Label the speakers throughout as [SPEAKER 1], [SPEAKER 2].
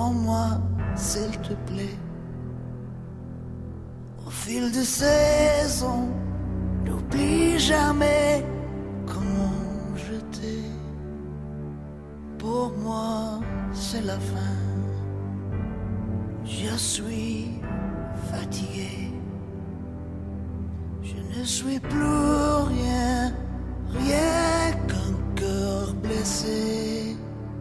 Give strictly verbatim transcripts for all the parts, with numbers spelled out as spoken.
[SPEAKER 1] Prends-moi, s'il te plaît. Au fil des saisons, n'oublie jamais comment je t'ai. Pour moi, c'est la fin. Je suis fatigué. Je ne suis plus rien, rien qu'un cœur blessé.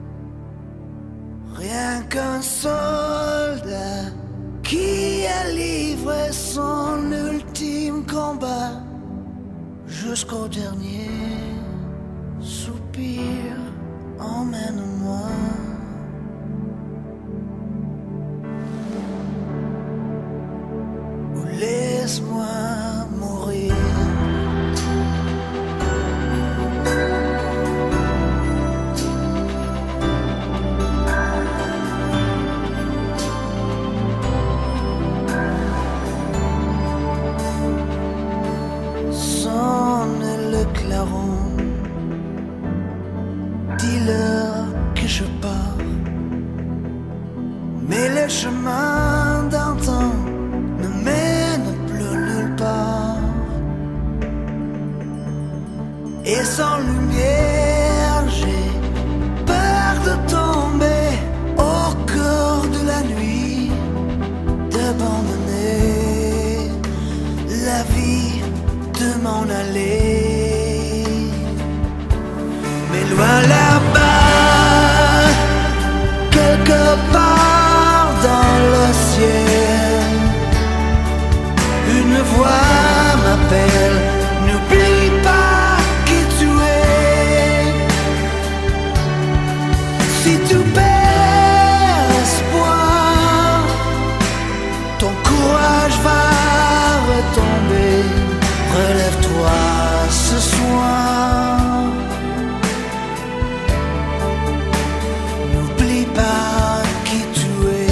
[SPEAKER 1] Rien qu'un soldat qui a livré son ultime combat jusqu'au dernier soupir. Emmène-moi. Ou laisse-moi mourir. Sonne le clairon. Dis-leur que je pars. Mais le chemin d'antan ne mène plus nulle part. Et sans lumière, j'ai peur de tomber au cœur de la nuit, d'abandonner la vie, de m'en aller. Mais loin là-bas, quelque part dans le ciel, une voix m'appelle. N'oublie pas qui tu es. Si tu perds espoir, ton courage va retomber. Relève-toi ce soir. N'oublie pas qui tu es.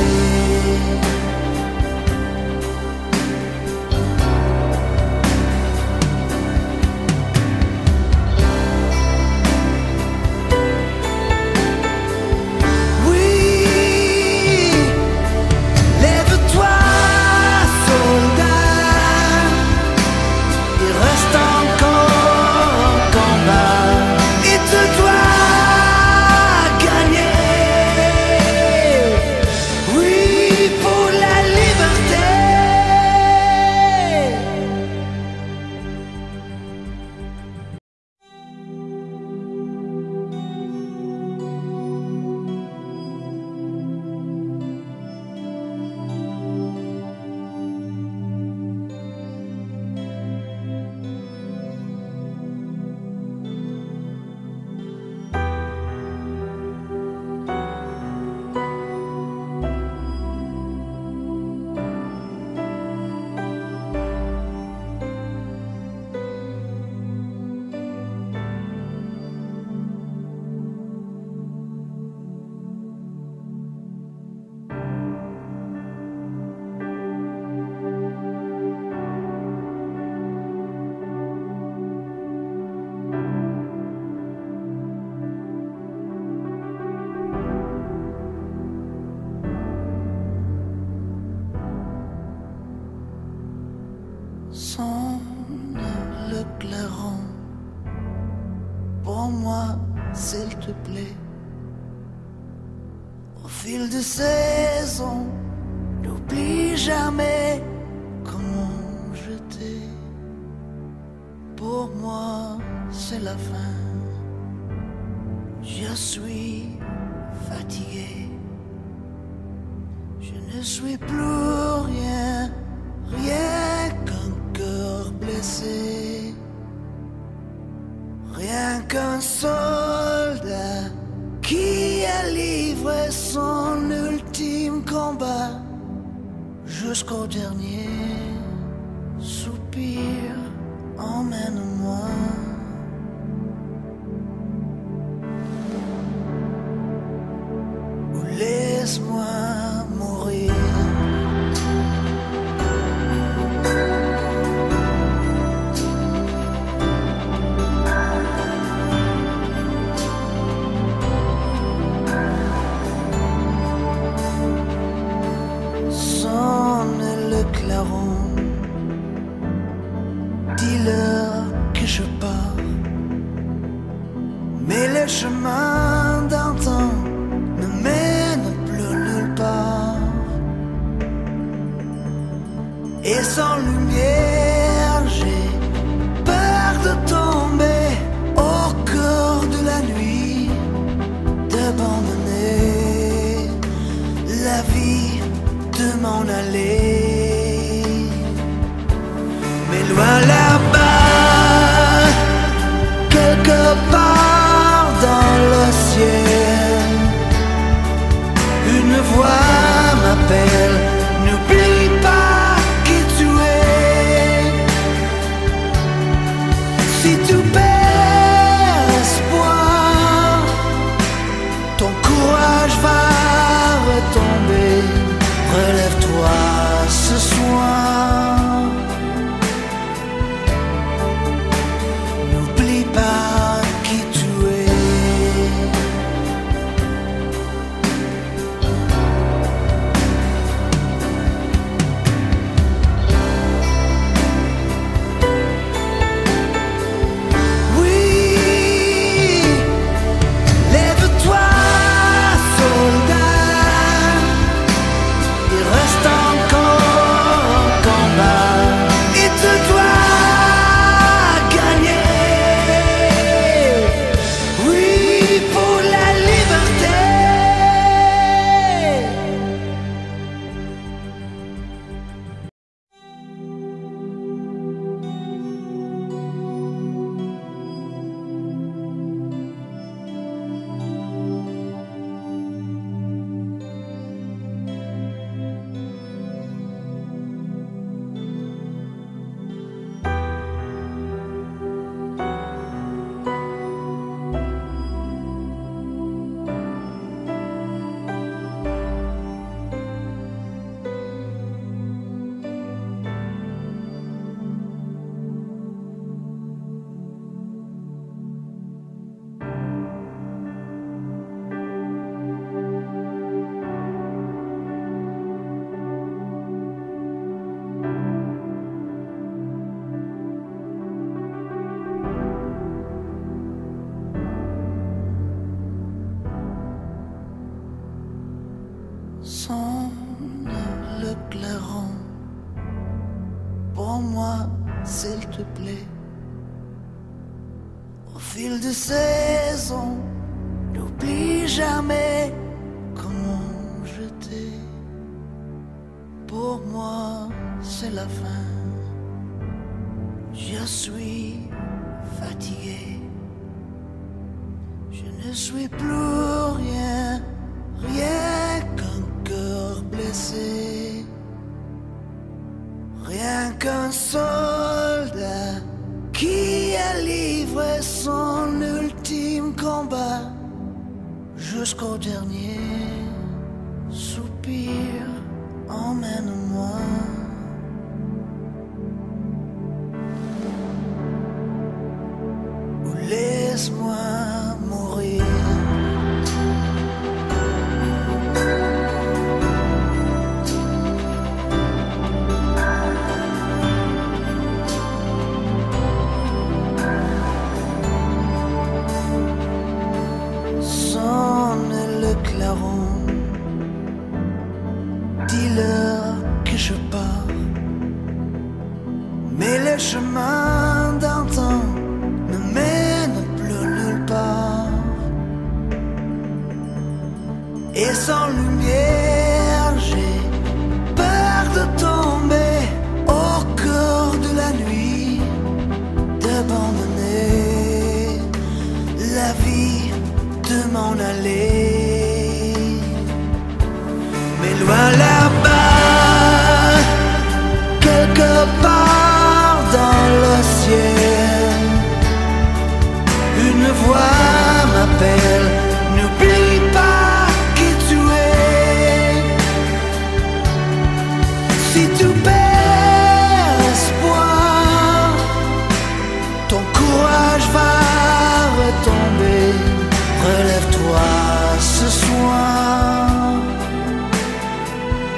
[SPEAKER 1] Sonne le clairon. Prends-moi, s'il te plaît. Au fil des saisons, n'oublie jamais comment je t'ai. Pour moi, c'est la fin. Je suis fatigué. Je ne suis plus rien, rien qu'un cœur blessé. Rien qu'un soldat qui a livré son ultime combat jusqu'au dernier soupir. Emmène-moi. Ou laisse-moi mourir. m'appelle, n'oublie pas qui tu es. Si tu perds espoir, ton courage va retomber. Relève-toi ce soir. N'oublie pas qui tu es. Oui, lève-toi, soldat. Il reste encore un combat et tu dois gagner. Oui, pour la liberté. Sonne le clairon pour moi, s'il te plaît. Au fil des saisons, n'oublie jamais comment je t'ai. Pour moi, c'est la fin. Je suis fatigué. Je ne suis plus rien, rien qu'un cœur blessé. Rien qu'un soldat qui a livré son ultime combat jusqu'au dernier soupir. Emmène-moi. Ou laisse-moi mourir. Sonne le clairon, dis-leur que je pars. Mais le chemin d'antan ne mène plus nulle part. Et sans lumière, j'ai peur de tomber au cœur de la nuit, d'abandonner la vie, de m'en aller. Mais loin là-bas, quelque part dans le ciel, une voix m'appelle, n'oublie pas qui tu es. Si tu perds espoir, ton courage va retomber. Relève-toi ce soir.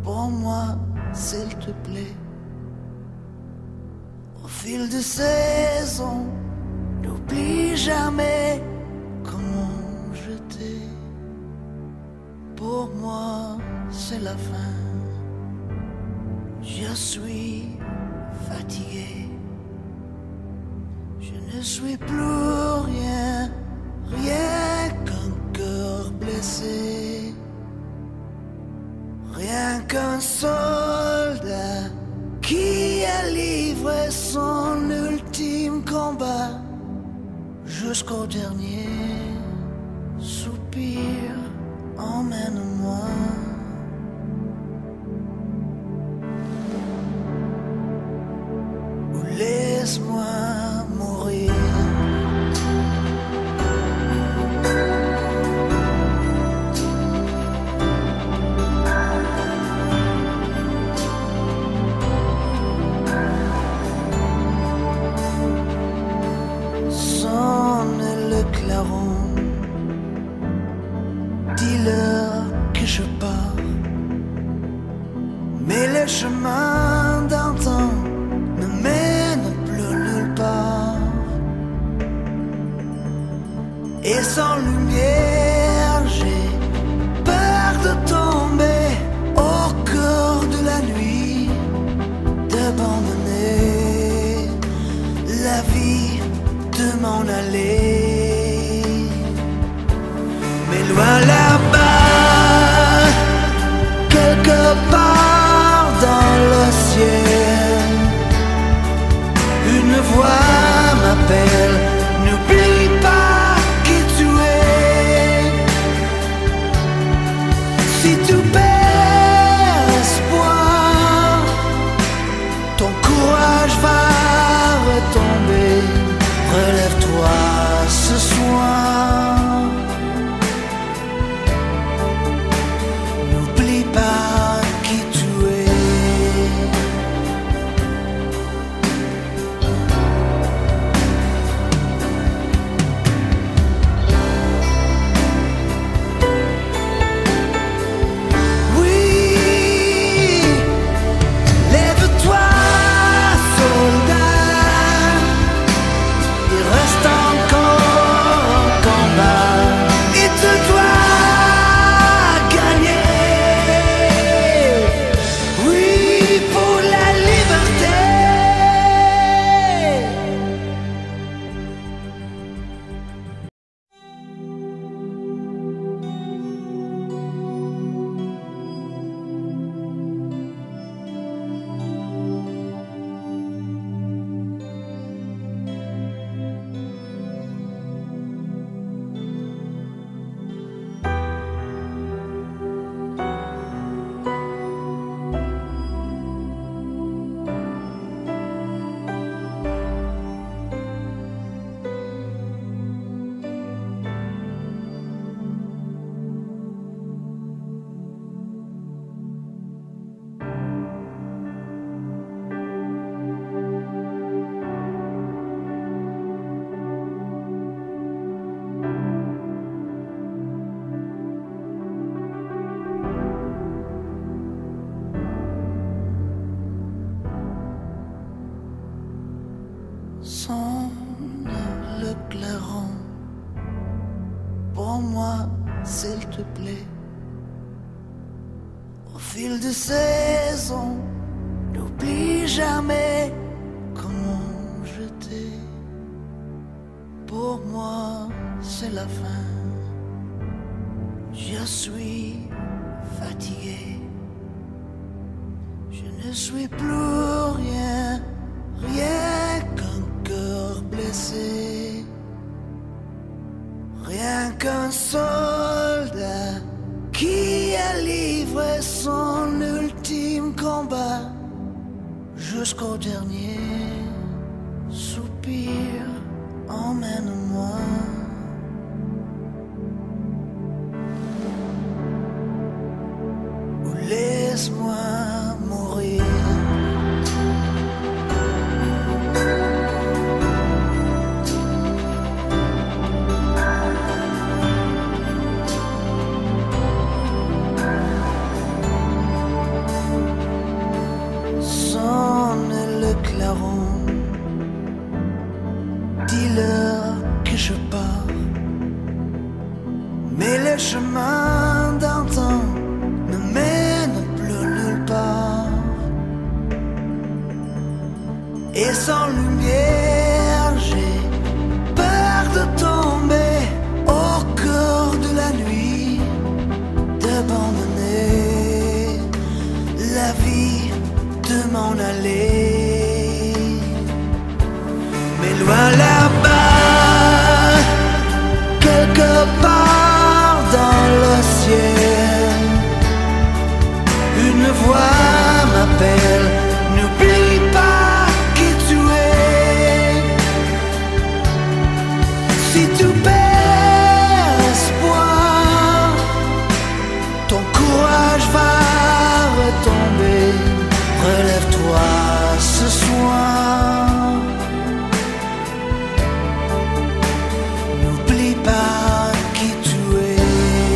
[SPEAKER 1] pour moi, s'il te plaît. Au fil des saisons, n'oublie jamais comment je t'ai. Pour moi, c'est la fin. Je suis fatigué. Je ne suis plus rien, rien qu'un cœur blessé. Rien qu'un soldat qui a livré son ultime combat jusqu'au dernier soupir. Emmène-moi. Ou laisse-moi mourir. Sonne le clairon, dis-leur que je pars, mais le chemin d'antan ne mène plus nulle part. Et sans lumière, j'ai peur de tomber au cœur de la nuit, d'abandonner la vie, de m'en aller. Mais loin là-bas, quelque part dans le ciel, une voix m'appelle. N'oublie pas qui tu es. Si tu perds espoir, ton courage va retomber. Relève-toi ce soir. N'oublie pas qui tu es. Oui, lève-toi, soldat. Il reste encore un combat et tu dois gagner. Oui, pour la liberté. Sonne le clairon, pour moi, s'il te plaît. Au fil des saisons, n'oublie jamais comment je t'ai. Pour moi, c'est la fin. Je suis fatigué. Je ne suis plus rien, rien qu'un cœur blessé. Rien qu'un soldat qui a livré son ultime combat jusqu'au dernier soupir. Emmène-moi. Ou laisse-moi mourir. sans lumière, j'ai peur de tomber au cœur de la nuit, d'abandonner la vie, de m'en aller. Mais loin là-bas, quelque part dans le ciel, une voix m'appelle. N'oublie pas qui tu es. Si tu perds espoir, ton courage va retomber. Relève-toi ce soir. N'oublie pas qui tu es.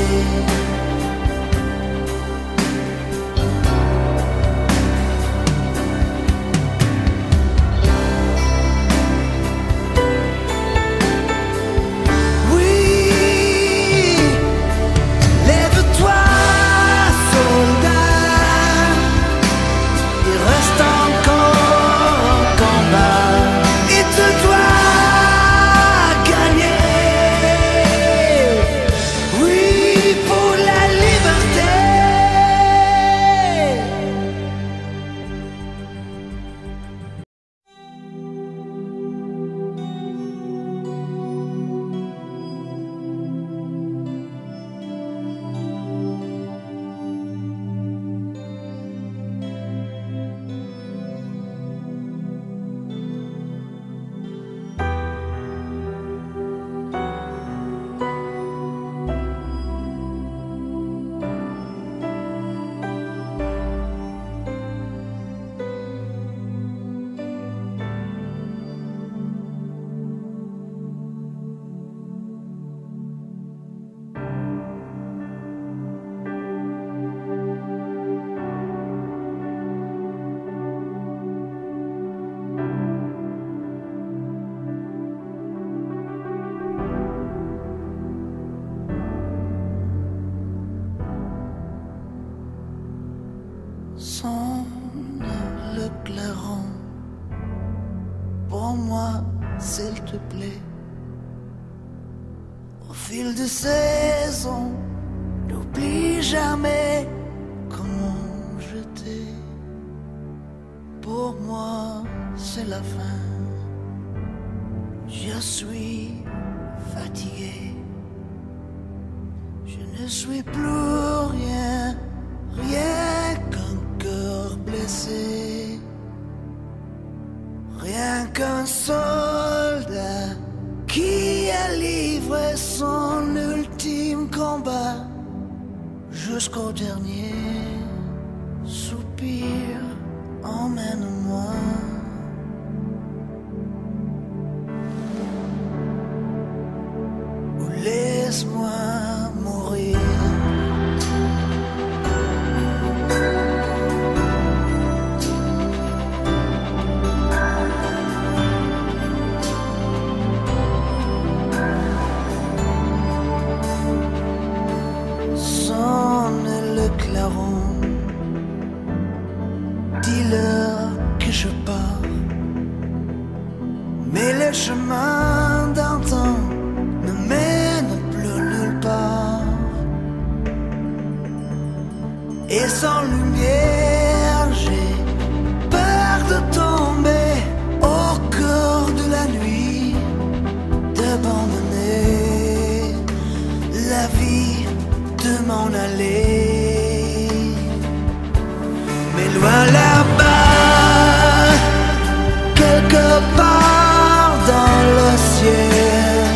[SPEAKER 1] Sonne le clairon pour moi, s'il te plaît. Au fil des saisons, n'oublie jamais comment j'étais. Pour moi, c'est la fin. Je suis fatigué. Je ne suis plus rien, rien qu'un cœur blessé, rien qu'un soldat qui a livré son ultime combat jusqu'au dernier soupir. Emmène-moi ou laisse-moi mourir. Dis-leur que je pars, mais le chemin d'antan ne mène plus nulle part. Et sans lumière, j'ai peur de tomber au cœur de la nuit, d'abandonner la vie, de m'en aller. Mais loin là-bas, quelque part dans le ciel,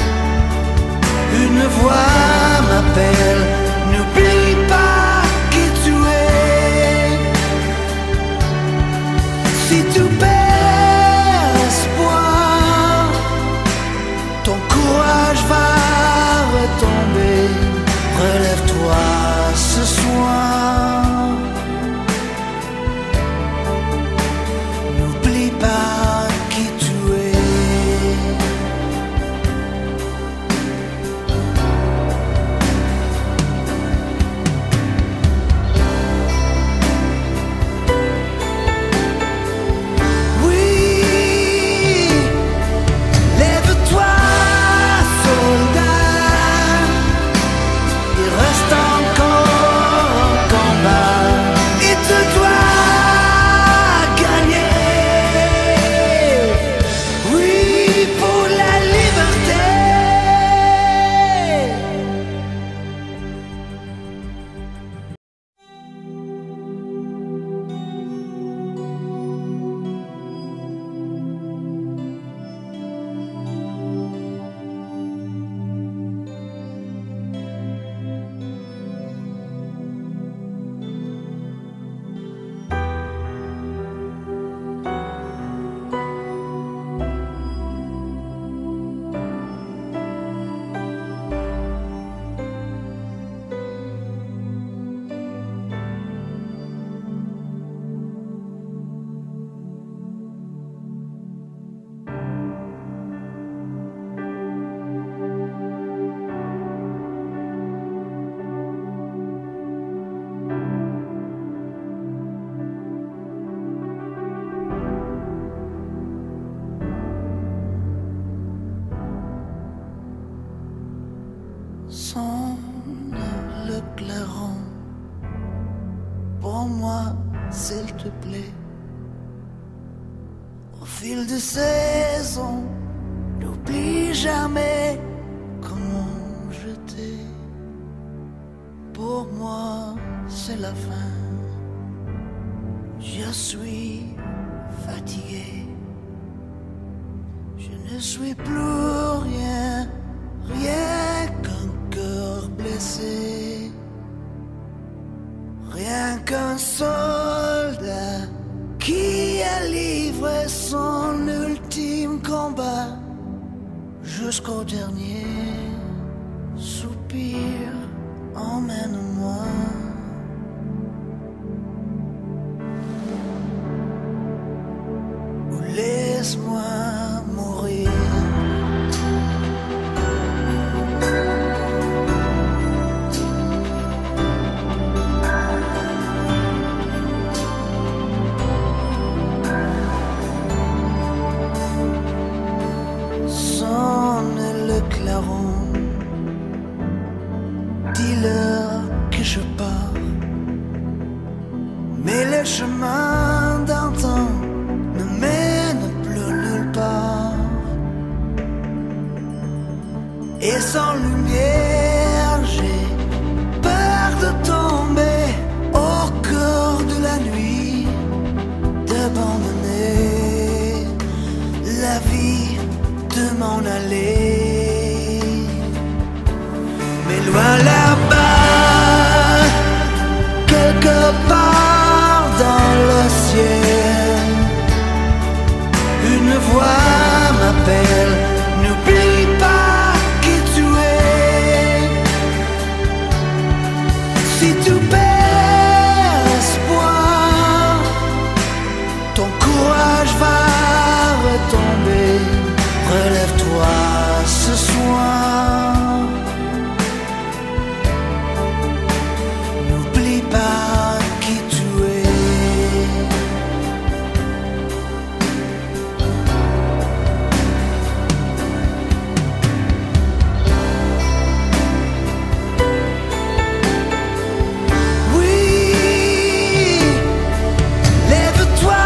[SPEAKER 1] une voix m'appelle. N'oublie pas qui tu es. Si tu perds espoir, ton courage va retomber. Relève-toi ce soir. pour moi, s'il te plaît. Au fil des saisons, n'oublie jamais comment je t'ai. Pour moi, c'est la fin. Je suis fatigué. Je ne suis plus rien, rien qu'un cœur blessé. Rien qu'un soldat qui a livré son ultime combat jusqu'au dernier soupir. Emmène-moi. Ou laisse-moi mourir. Sonne le clairon. Dis-leur que je pars, mais le chemin d'antan ne mène plus nulle part. Et sans lumière, j'ai peur de tomber au cœur de la nuit, d'abandonner la vie, de m'en aller. Mais loin là-bas, quelque part dans le ciel, une voix m'appelle. N'oublie pas qui tu es. Si tu perds espoir, ton courage va retomber. Relève-toi ce soir. Pas qui tu es. Oui, lève-toi,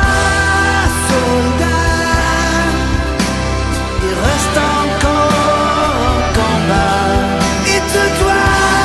[SPEAKER 1] soldat. Il reste encore un combat et tu dois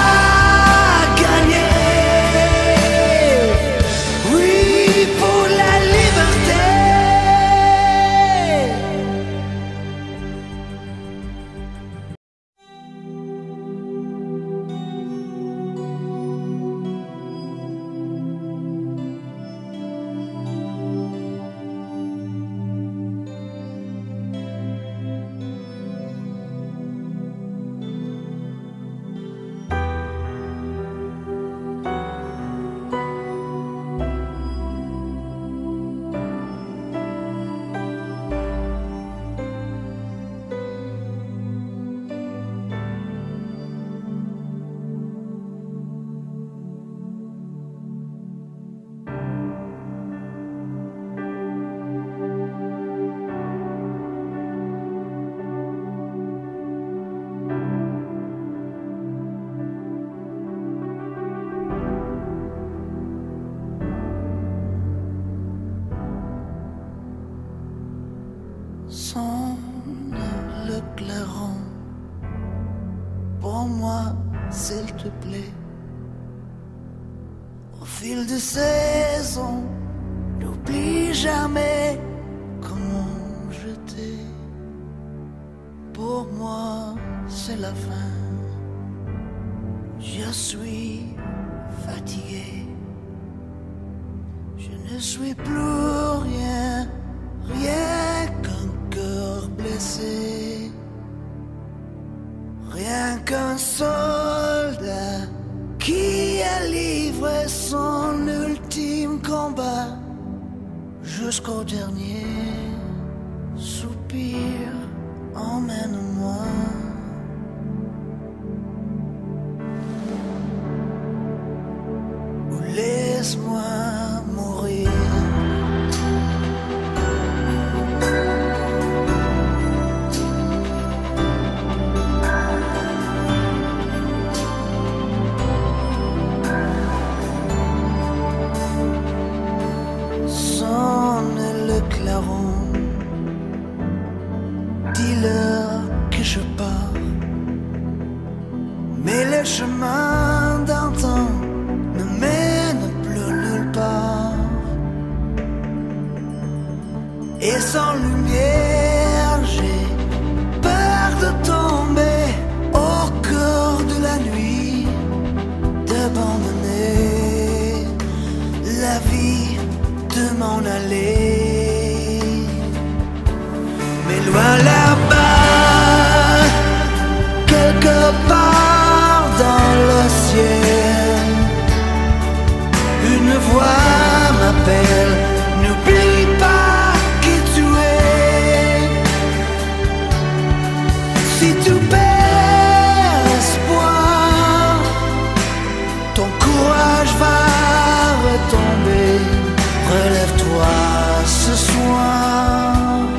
[SPEAKER 1] Sonne le clairon, pour moi, s'il te plaît. Au fil des saisons, n'oublie jamais comment je t'ai. Pour moi, c'est la fin. Je suis fatigué. Je ne suis plus rien, rien qu'un cœur blessé. Rien qu'un soldat qui a livré son ultime combat jusqu'au dernier soupir. Emmène-moi. Ou laisse-moi mourir. Et sans lumière, j'ai peur de tomber au cœur de la nuit, d'abandonner la vie, de m'en aller. Mais loin là-bas, quelque part dans le ciel, une voix m'appelle. N'oublie pas qui tu es. Si tu perds espoir, ton courage va retomber. Relève-toi ce soir.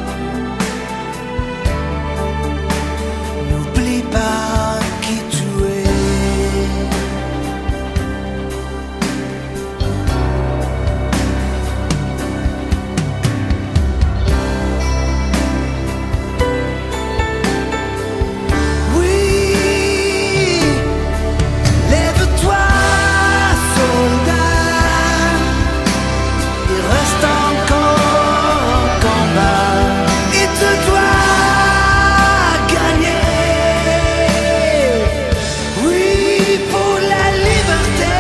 [SPEAKER 1] N'oublie pas qui tu es. Oui, lève-toi, soldat. Il reste encore un combat et tu dois gagner. Oui, pour la liberté.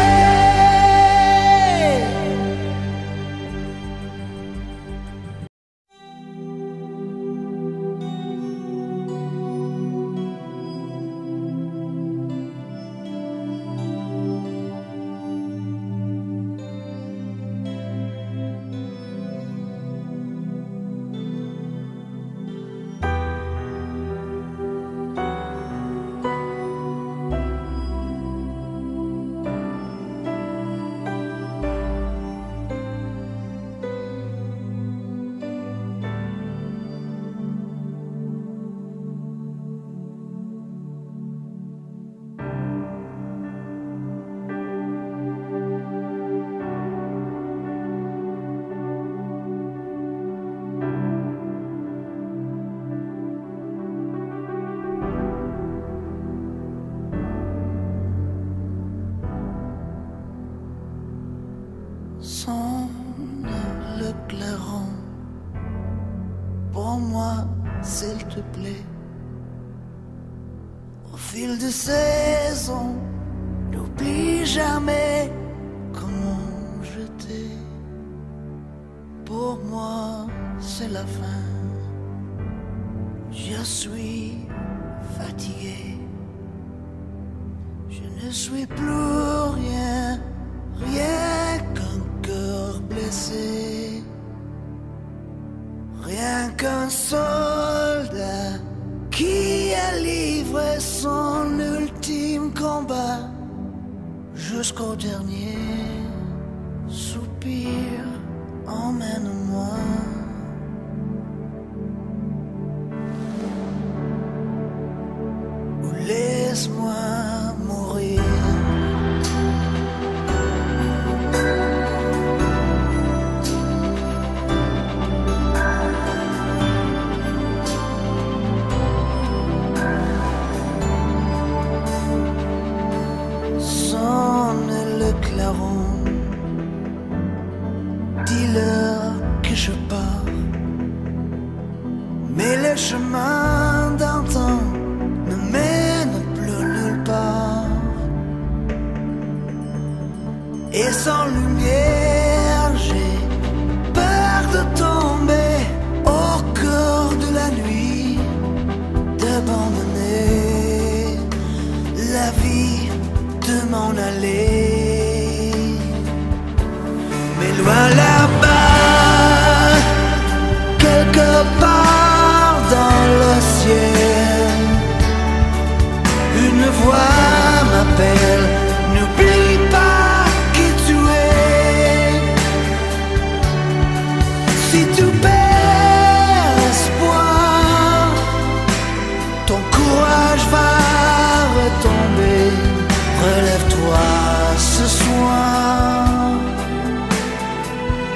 [SPEAKER 1] Sonne le clairon pour moi, s'il te plaît. Au fil des saisons, n'oublie jamais comment je t'ai. Pour moi, c'est la fin. Je suis fatigué. Je ne suis plus rien, rien qu'un cœur blessé. Rien qu'un soldat qui a livré son ultime combat jusqu'au dernier soupir. Emmène-moi. Ou laisse-moi mourir. Sonne le clairon, dis-leur que je pars. Mais le chemin d'antan ne mène plus nulle part. Et sans lumière, j'ai peur de tomber au cœur de la nuit, d'abandonner la vie, de m'en aller. Mais loin là-bas, quelque part dans le ciel, une voix m'appelle. N'oublie pas qui tu es. Si tu perds espoir, ton courage va retomber. Relève-toi ce soir.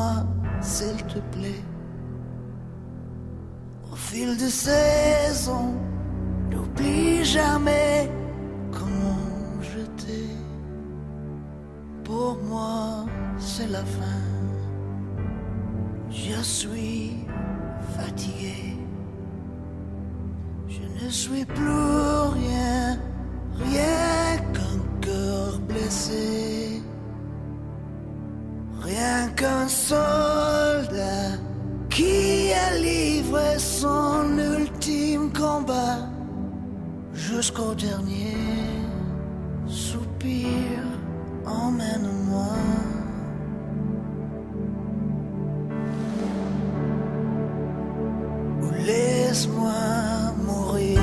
[SPEAKER 1] moi, s'il te plaît. Au fil des saisons, n'oublie jamais comment je t'ai. Pour moi, c'est la fin. Je suis fatigué. Je ne suis plus rien, rien qu'un cœur blessé. Rien qu'un soldat qui a livré son ultime combat jusqu'au dernier soupir. Emmène-moi. Ou laisse-moi mourir.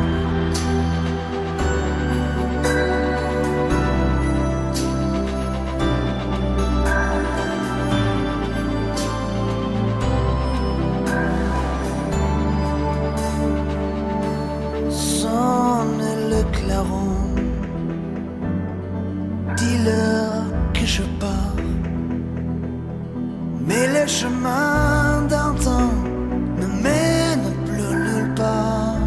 [SPEAKER 1] Sonne le clairon. Dis-leur que je pars, mais le chemin d'antan ne mène plus nulle part.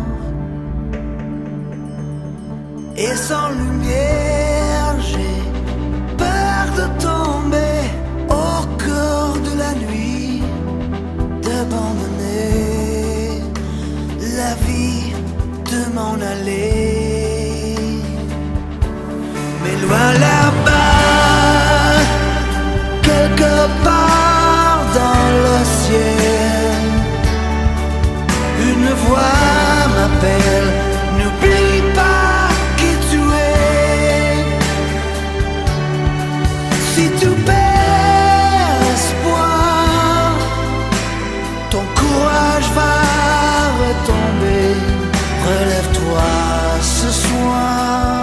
[SPEAKER 1] Et sans lumière, j'ai peur de tomber au cœur de la nuit, d'abandonner la vie, de m'en aller. Mais loin là-bas, quelque part dans le ciel, une voix m'appelle. N'oublie pas qui tu es. Si tu perds espoir, ton courage va retomber. Relève-toi ce soir.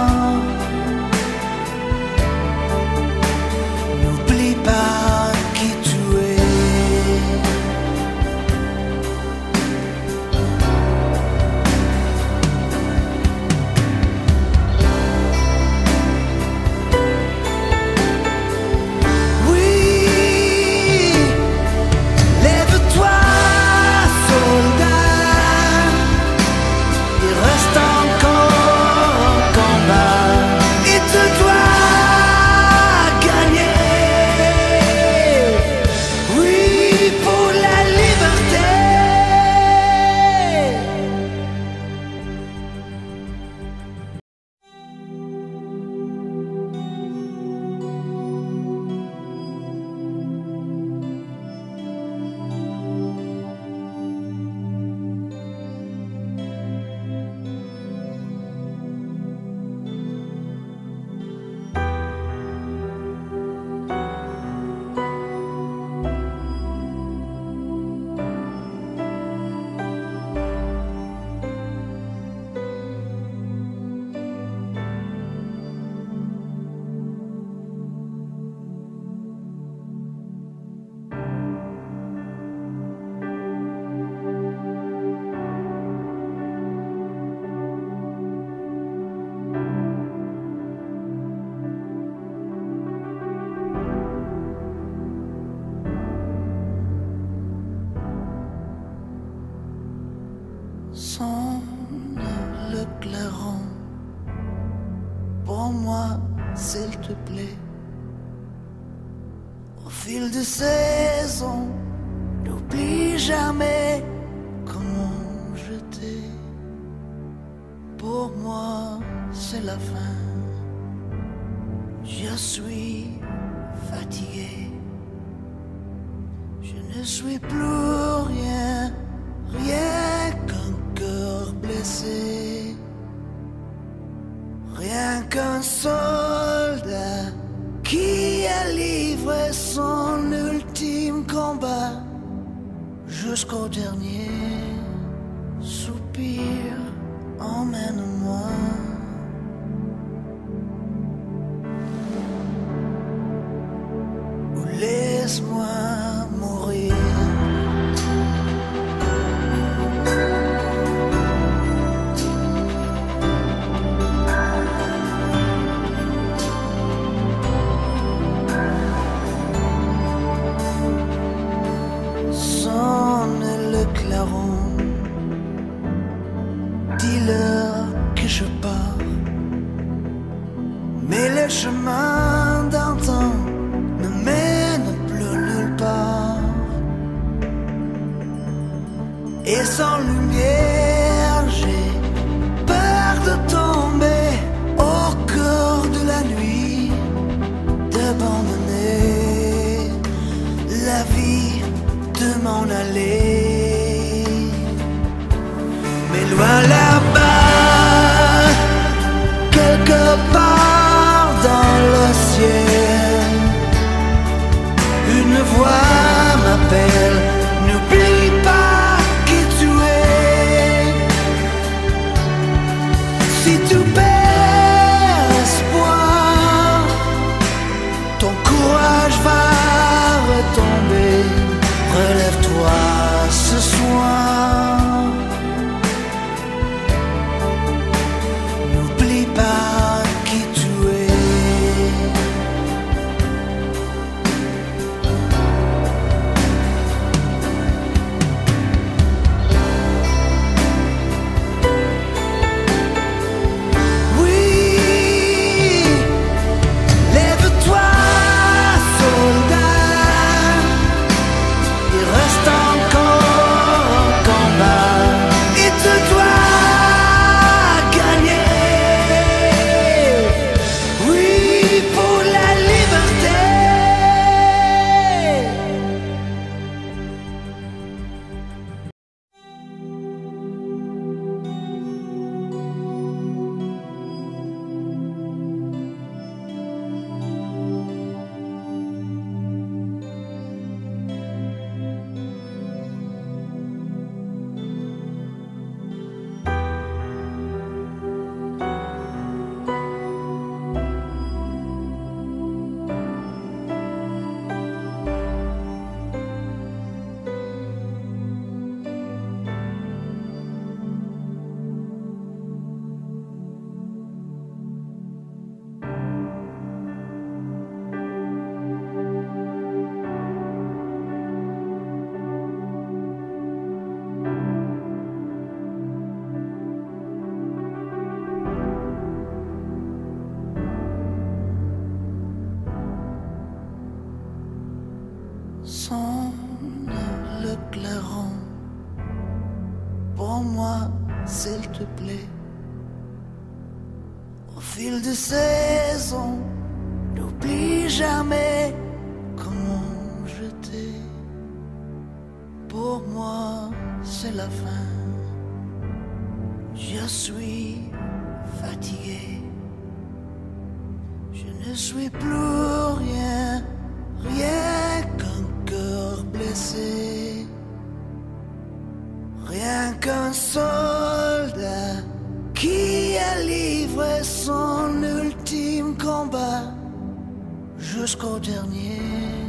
[SPEAKER 1] Sonne le clairon. Pour moi, s'il te plaît. Au fil des saisons, n'oublie jamais comment je t'ai. Pour moi, c'est la fin. Je suis fatigué. Je ne suis plus rien, rien qu'un cœur blessé. Rien qu'un soldat qui a livré son ultime combat jusqu'au dernier soupir. Emmène-moi. Ou laisse-moi mourir. Et sans lumière, j'ai peur de tomber au cœur de la nuit, d'abandonner la vie, de m'en aller. Mais loin là-bas, quelque part dans le ciel, une voix m'appelle. N'oublie pas qui tu es. Si tu perds espoir, ton courage va retomber. Relève-toi ce soir. N'oublie pas qui tu es. Sonne le clairon pour moi, s'il te plaît. Au fil des saisons, n'oublie jamais comment je t'ai. Pour moi, c'est la fin. Je suis fatigué. Je ne suis plus rien, rien qu'un cœur blessé, rien qu'un soldat qui a livré son ultime combat jusqu'au dernier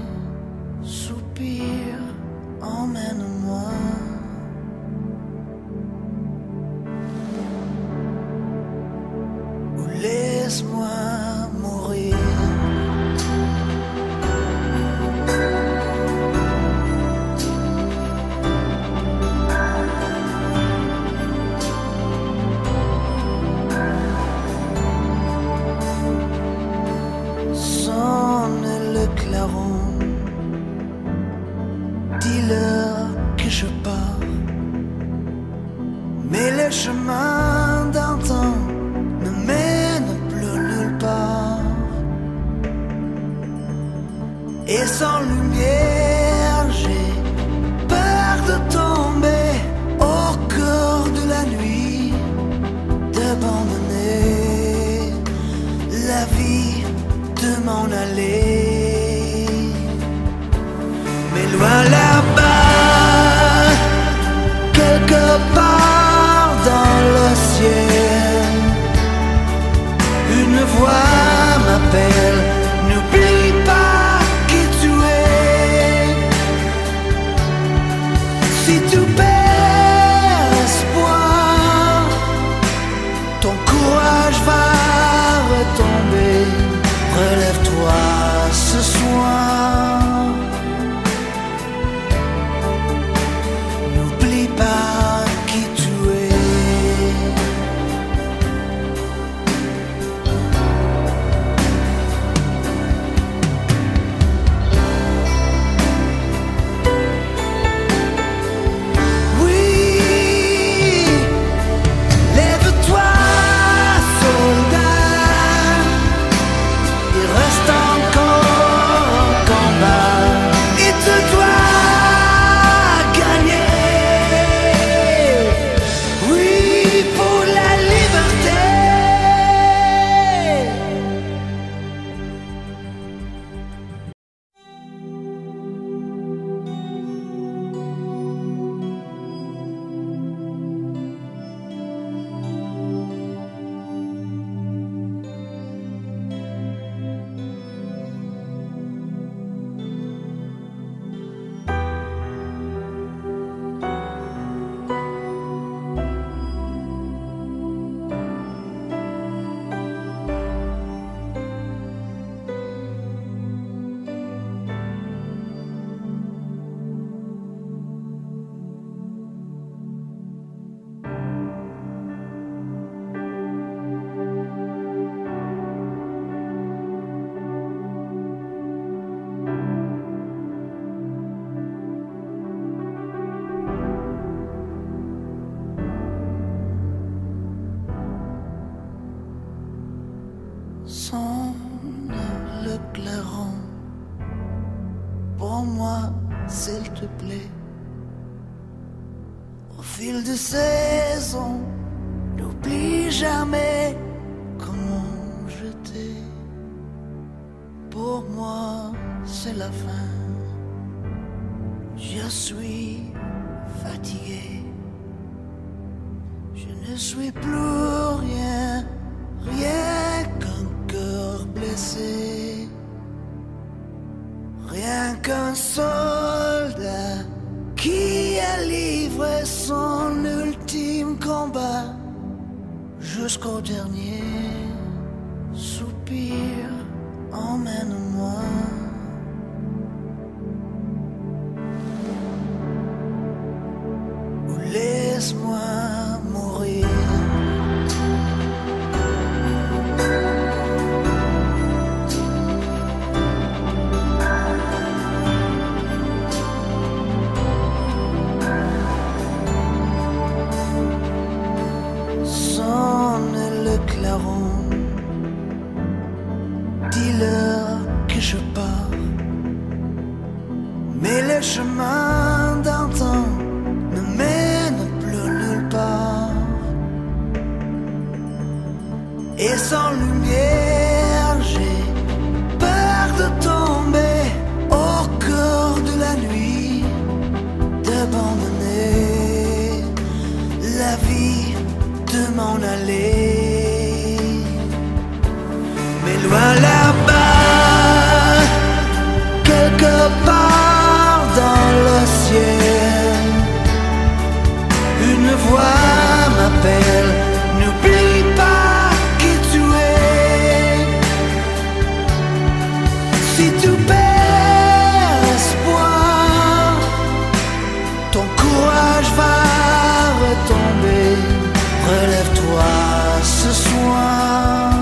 [SPEAKER 1] soupir. Emmène-moi ou laisse-moi mourir. Dis-leur que je pars, mais le chemin d'antan ne mène plus nulle part. Et sans lumière, j'ai peur de tomber au cœur de la nuit, d'abandonner la vie, de m'en aller. Mais loin là-bas, quelque part dans le ciel, une voix m'appelle. N'oublie pas qui tu es. Si tu perds espoir, ton courage va retomber. Relève-toi ce soir. N'oublie pas qui tu es. Au fil des saisons, n'oublie jamais comment j'étais. Pour moi, c'est la fin. Je suis fatigué. Je ne suis plus rien, rien qu'un cœur blessé. Rien qu'un soldat qui a livré son ultime combat jusqu'au dernier soupir. Emmène-moi. Ou laisse-moi mourir. Sonne le clairon, dis-leur que je pars, mais le chemin d'antan ne mène plus nulle part. Et sans lumière, j'ai peur de tomber au cœur de la nuit, d'abandonner la vie, de m'en aller. Mais loin là-bas, quelque part dans le ciel, une voix m'appelle. N'oublie pas qui tu es. Si tu perds espoir, ton courage va retomber. Relève-toi ce soir.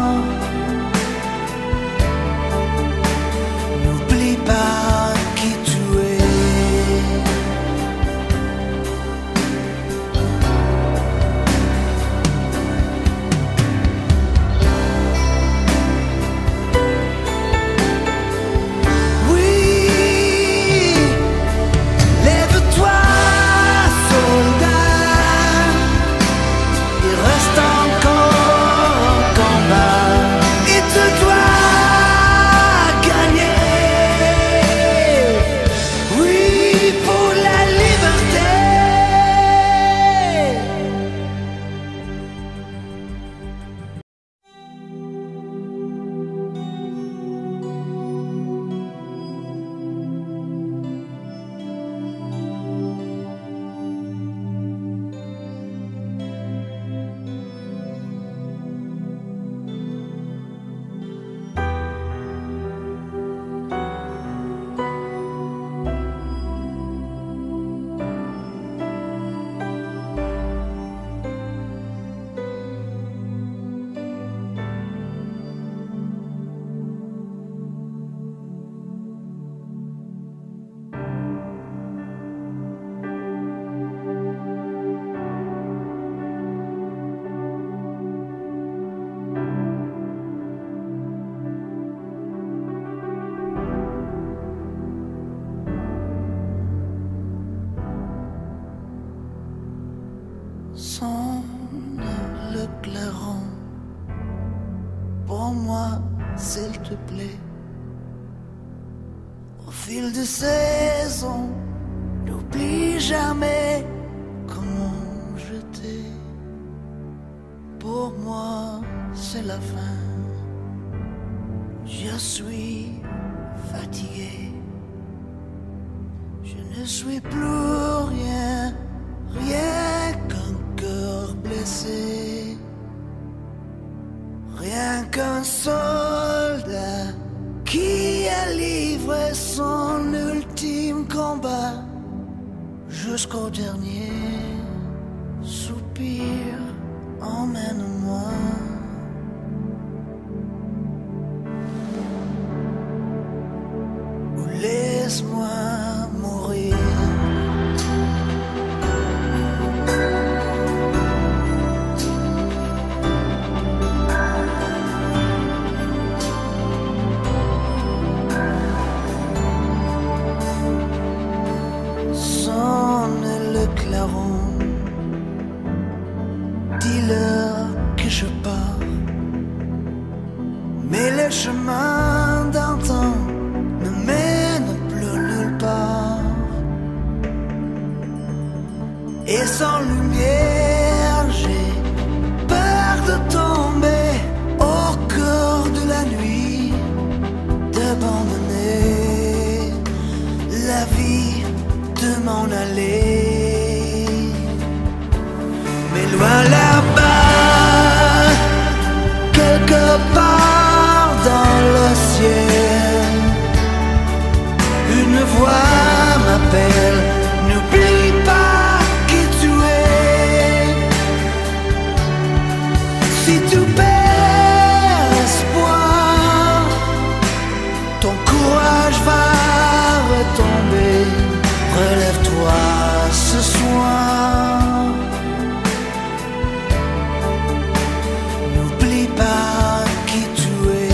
[SPEAKER 1] N'oublie pas qui tu es. Oui, lève-toi, soldat. Il reste encore un combat et tu dois gagner. Oui, pour la liberté. Sonne le clairon, pour moi, s'il te plaît. Au fil des saisons, n'oublie jamais comment j'étais. Pour moi, c'est la fin. Je suis fatigué. Je ne suis plus rien, rien qu'un cœur blessé. Rien qu'un soldat qui a livré son ultime combat jusqu'au dernier soupir. Emmène-moi. Ou laisse-moi mourir. Sonne le clairon, Et sans lumière, j'ai peur de tomber au cœur de la nuit, d'abandonner la vie, de m'en aller. Mais loin là-bas, quelque part dans le ciel, une voix m'appelle. N'oublie pas qui tu es. Si tu perds espoir, ton courage va retomber. Relève-toi ce soir. N'oublie pas qui tu es.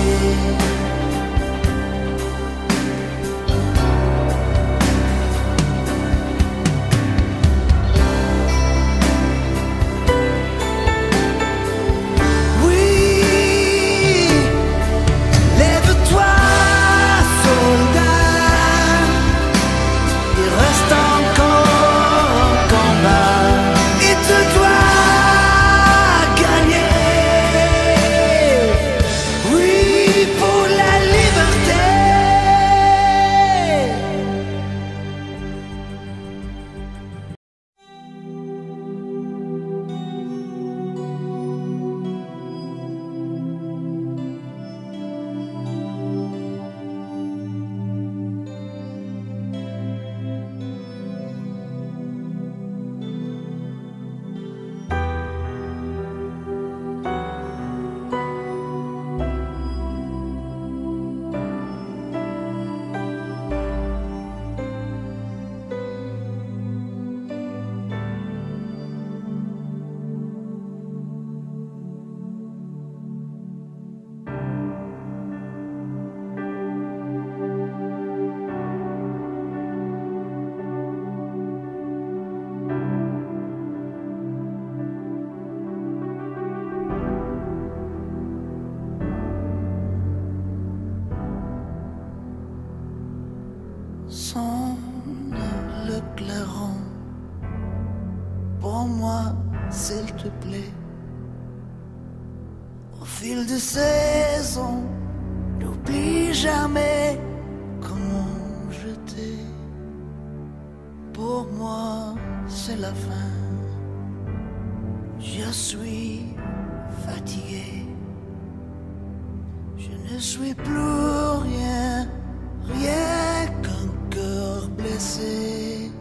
[SPEAKER 1] Sonne le clairon pour moi, s'il te plaît. Au fil des saisons, n'oublie jamais comment je t'ai. Pour moi, c'est la fin. Je suis fatigué. Je ne suis plus rien, rien qu'un cœur blessé,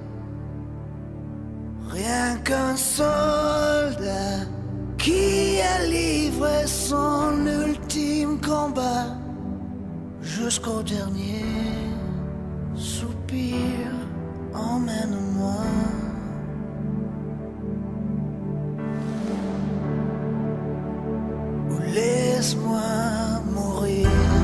[SPEAKER 1] rien qu'un soldat qui a livré son ultime combat jusqu'au dernier soupir. Emmène-moi ou laisse-moi mourir.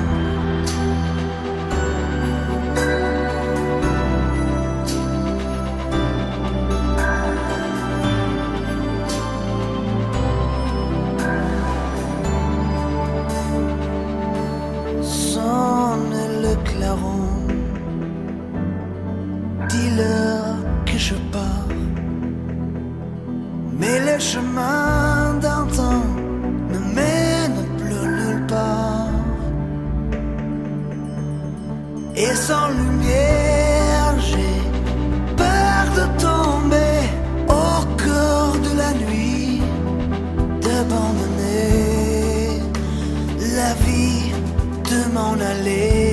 [SPEAKER 1] Dis-leur que je pars, mais le chemin d'antan ne mène plus nulle part. Et sans lumière, j'ai peur de tomber au cœur de la nuit, d'abandonner la vie, de m'en aller.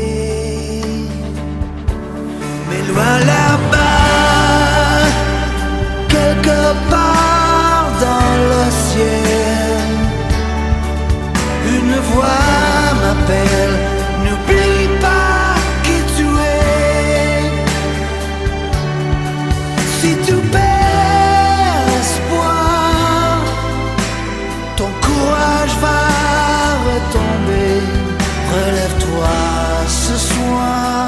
[SPEAKER 1] Mais loin là-bas, quelque part dans le ciel, une voix m'appelle. N'oublie pas qui tu es. Si tu perds espoir, ton courage va retomber. Relève-toi ce soir.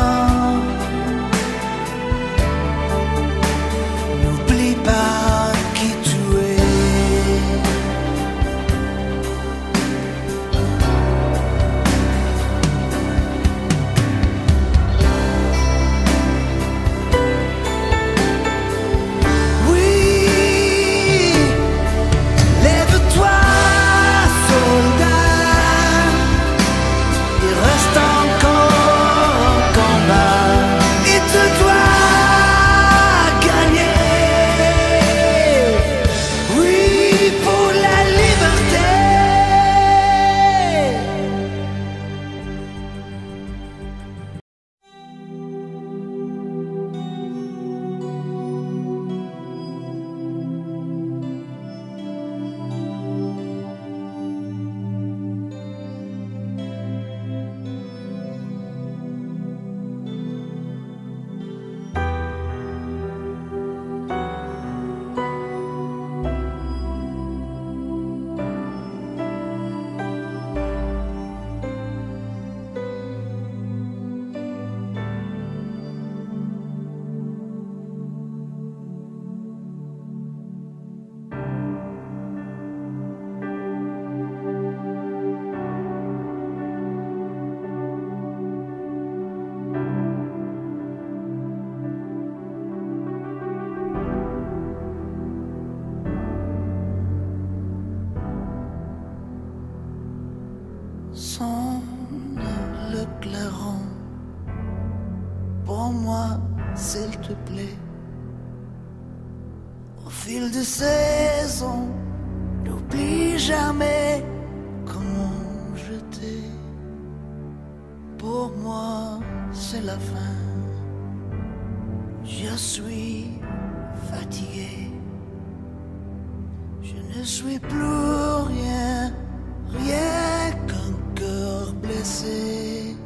[SPEAKER 1] fil de saison, n'oublie jamais comment j'étais. Pour moi, c'est la fin. Je suis fatigué. Je ne suis plus rien, rien qu'un cœur blessé.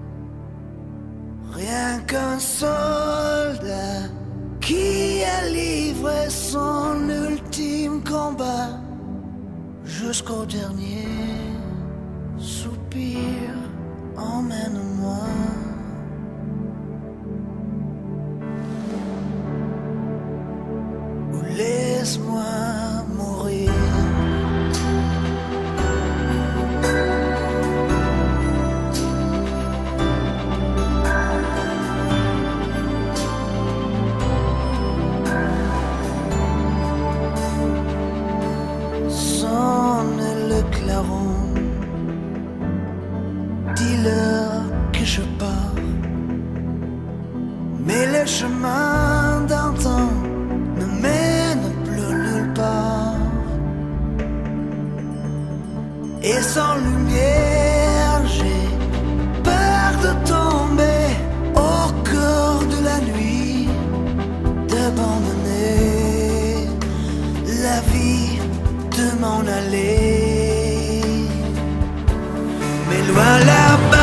[SPEAKER 1] Rien qu'un soldat qui a livré son ultime combat jusqu'au dernier soupir. Emmène-moi ou laisse-moi mourir. Sonne le clairon, dis-leur que je pars, mais le chemin d'antan ne mène plus nulle part. Et sans lumière, j'ai peur de tomber au cœur de la nuit, d'abandonner la vie, de m'en aller. Mais loin là-bas,